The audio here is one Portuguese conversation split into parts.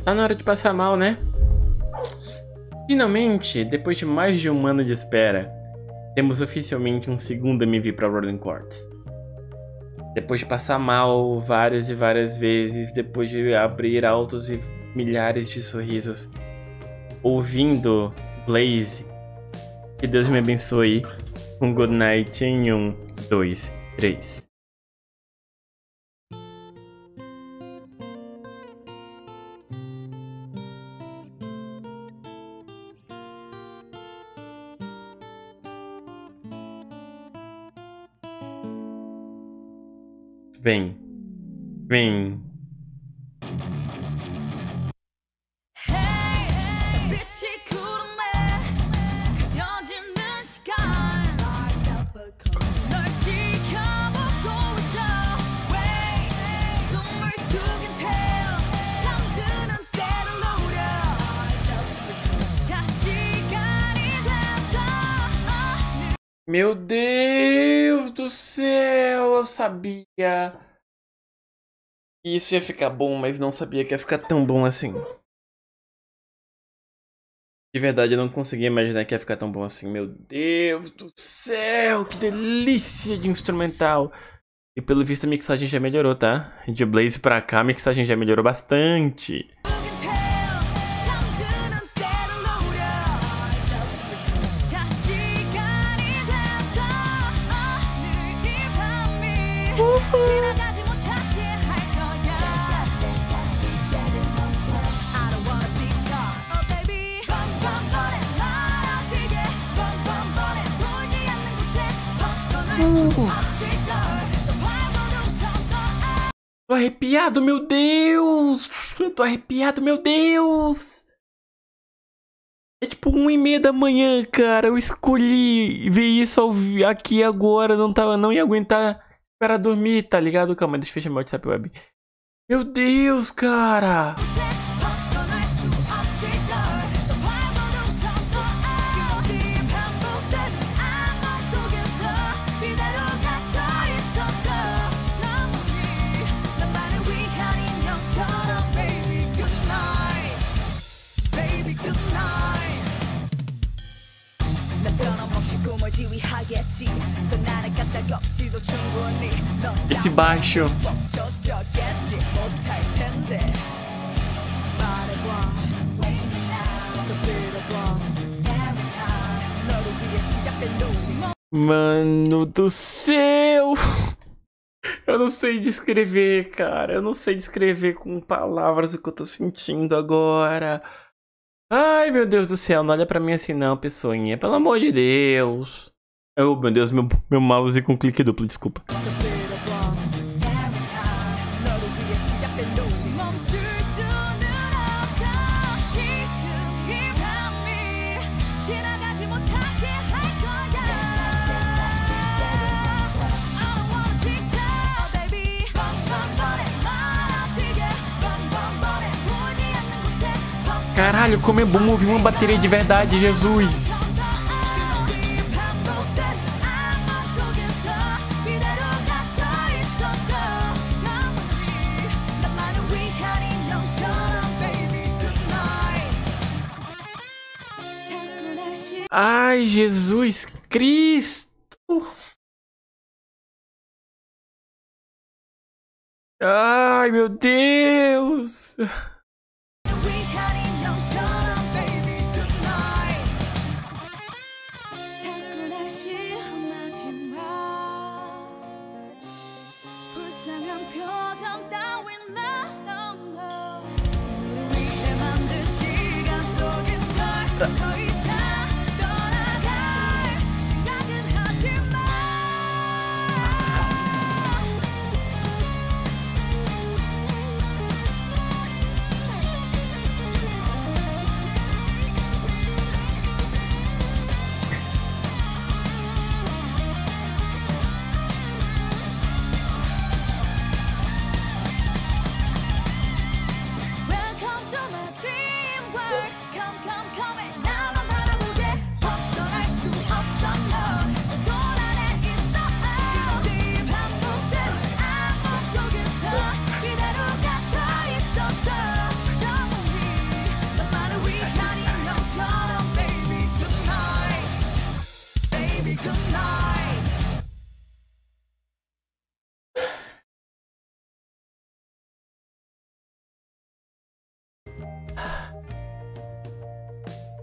Tá na hora de passar mal, né? Finalmente, depois de mais de um ano de espera, temos oficialmente um segundo MV para Rolling Quartz. Depois de passar mal várias e várias vezes, depois de abrir altos e milhares de sorrisos, ouvindo Blaze, que Deus me abençoe, um good night em 1, 2, 3. Vem, vem. Meu Deus do céu, eu sabia que isso ia ficar bom, mas não sabia que ia ficar tão bom assim. De verdade, eu não conseguia imaginar que ia ficar tão bom assim. Meu Deus do céu, que delícia de instrumental. E pelo visto a mixagem já melhorou, tá? De Blaze pra cá, a mixagem já melhorou bastante. Tô arrepiado, meu Deus! Eu tô arrepiado, meu Deus! É tipo 1h30 da manhã, cara. Eu escolhi ver isso aqui agora. Não ia aguentar para dormir, tá ligado? Calma, deixa eu fechar meu WhatsApp web. Meu Deus, cara! Esse baixo. Mano do céu! Eu não sei descrever, cara. Eu não sei descrever com palavras o que eu tô sentindo agora. Ai, meu Deus do céu, não olha pra mim assim não, pessoinha. Pelo amor de Deus. Oh, meu Deus, meu mouse com clique duplo, desculpa. Caralho, como é bom ouvir uma bateria de verdade, Jesus. Ai, Jesus Cristo. Ai, meu Deus. Welcome to my dream world. Come, come, come and now.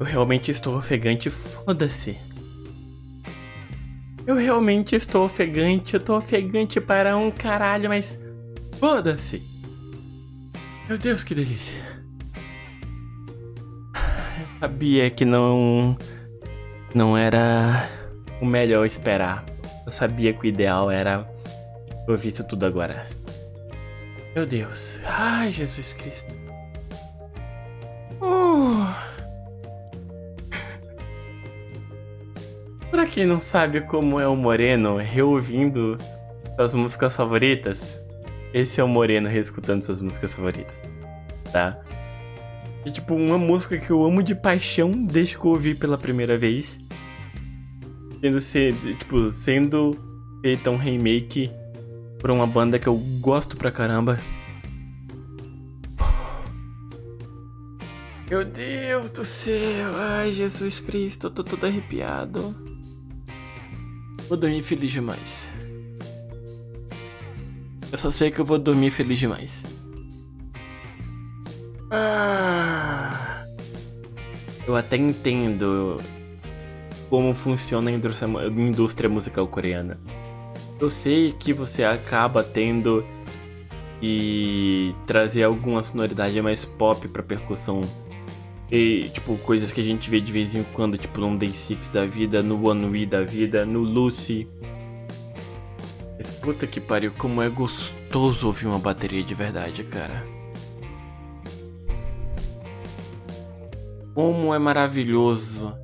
Eu realmente estou ofegante, foda-se. Eu realmente estou ofegante, eu tô ofegante para um caralho, mas foda-se. Meu Deus, que delícia. Eu sabia que não era o melhor esperar. Eu sabia que o ideal era ouvir isso tudo agora. Meu Deus. Ai, Jesus Cristo. Pra quem não sabe como é o Moreno reouvindo suas músicas favoritas, esse é o Moreno reescutando suas músicas favoritas, tá? É tipo uma música que eu amo de paixão desde que eu ouvi pela primeira vez. Sendo feita um remake por uma banda que eu gosto pra caramba. Meu Deus do céu, ai Jesus Cristo, eu tô todo arrepiado. Vou dormir feliz demais. Eu só sei que eu vou dormir feliz demais. Eu até entendo como funciona a indústria musical coreana. Eu sei que você acaba tendo que trazer alguma sonoridade mais pop pra percussão. E, tipo, coisas que a gente vê de vez em quando, tipo, no Day 6 da vida, no One We da vida, no Lucy. Mas puta que pariu, como é gostoso ouvir uma bateria de verdade, cara. Como é maravilhoso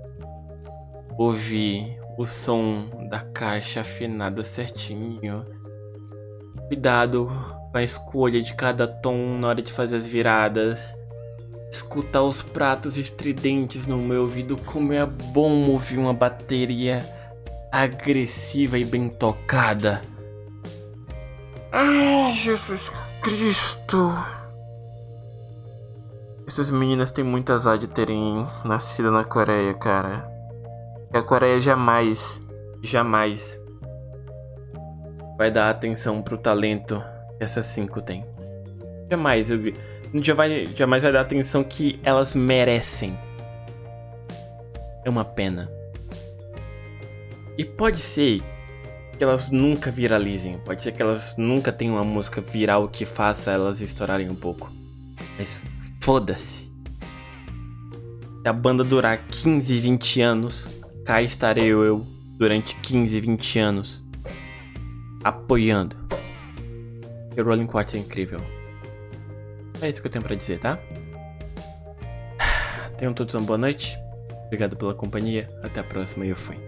ouvir o som da caixa afinada certinho. Cuidado com a escolha de cada tom na hora de fazer as viradas. Escutar os pratos estridentes no meu ouvido, como é bom ouvir uma bateria agressiva e bem tocada. Ai, Jesus Cristo. Essas meninas têm muito azar de terem nascido na Coreia, cara. E a Coreia jamais vai dar atenção pro talento que essas 5 têm. Jamais vai dar a atenção que elas merecem. É uma pena. E pode ser que elas nunca viralizem. Pode ser que elas nunca tenham uma música viral que faça elas estourarem um pouco. Mas foda-se. Se a banda durar 15, 20 anos, cá estarei eu durante 15, 20 anos apoiando. E o Rolling Quartz é incrível. É isso que eu tenho pra dizer, tá? Tenham todos uma boa noite. Obrigado pela companhia. Até a próxima e eu fui.